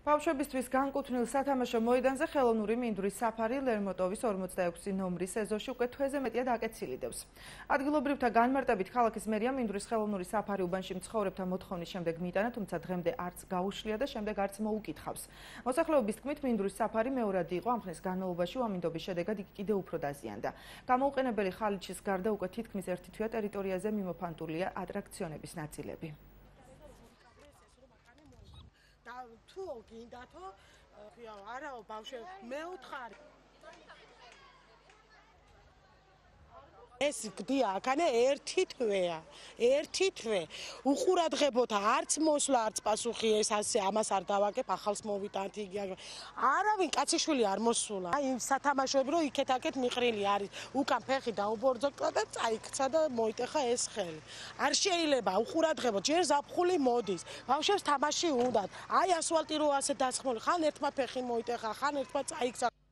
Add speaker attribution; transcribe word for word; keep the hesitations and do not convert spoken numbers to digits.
Speaker 1: ბავშვებისთვის განკუთვნილ სათამაშო მოედანზე ხელოვნური მინდვრის საფარი ლერმოტოვის ორმოცდაექვსი ნომრის ეზოში უკვე თვეზე მეტია დაკეცილი დევს. ადგილობრივთა განმარტებით ქალაქის მერია მინდვრის ხელოვნური საფარი უბანში მცხოვრებთა მოთხოვნის შემდეგ მიიტანა, თუმცა დღემდე არც გაუშლია და შემდეგ არც მოუკითხავს. მოსახლეობის თქმით, მინდვრის საფარი მეორადი იყო, ამ ხნის განმავლობაში უამინდობის შედეგად იგი კიდევ უფრო დაზიანდა. გამოუყენებელი ხალიჩის გარდა უკვე თითქმის ერთი თვეა ტერიტორიაზე მიმოფანტულია ატრაქციონების ნაწილები.
Speaker 2: თუ გინდათო არაო ბავშვებს მეუთხარი ეს გდია აქანე ერთი თვეა ერთი თვე უყურადღებოთა არც მოსვლა არც პასუხი ეს ასე ამას არ დავაკებ ახალს მოვიტანთ იგი არავინ კაციშვილი არ მოსულა აი იმ სათამაშოები რომ იქეთ-აქეთ მიყრილი არის უკან ფეხი დაუბორძოლა და წაიქცა და მოიტეხა ეს ხელი არ შეიძლება უყურადღებოთ ჯერ ზაფხული მოდის ბავშვებს თამაში უნდათ აი ასფალტი რო ასე დასხმული ხან ერთმა ფეხი მოიტეხა ხან ერთმა წაიქცა